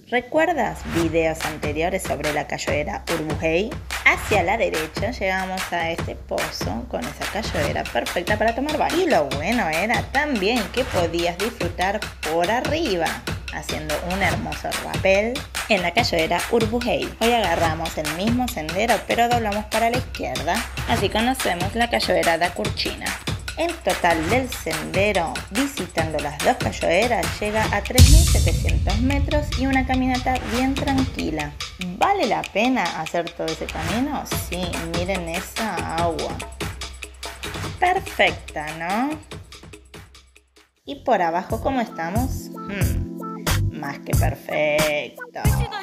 ¿Recuerdas videos anteriores sobre la cachoeira Urbuhey? Hacia la derecha llegamos a este pozo con esa cachoeira perfecta para tomar baño. Y lo bueno era también que podías disfrutar por arriba, haciendo un hermoso rappel en la cachoeira Urbuhey. Hoy agarramos el mismo sendero, pero doblamos para la izquierda. Así conocemos la cachoeira da Curcina. En total del sendero, visitando las dos cachoeiras, llega a 3.700 metros y una caminata bien tranquila. ¿Vale la pena hacer todo ese camino? Sí, miren esa agua. Perfecta, ¿no? ¿Y por abajo cómo estamos? Más que perfecto.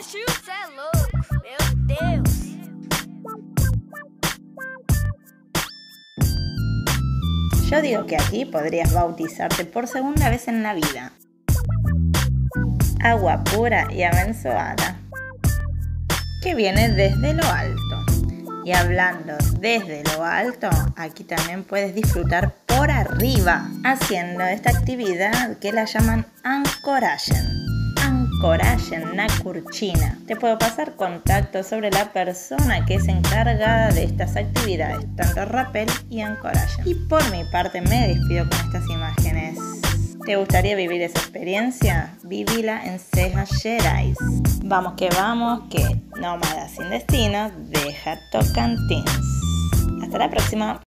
Yo digo que aquí podrías bautizarte por segunda vez en la vida. Agua pura y abençoada, que viene desde lo alto. Y hablando desde lo alto, aquí también puedes disfrutar por arriba, haciendo esta actividad que la llaman ancoragen. Ancoragen na Curcina. Te puedo pasar contacto sobre la persona que es encargada de estas actividades, tanto rappel y ancoragen. Y por mi parte me despido con estas imágenes. ¿Te gustaría vivir esa experiencia? Vivila en Serras Gerais. Vamos, que nómada sin destino deja Tocantins. Hasta la próxima.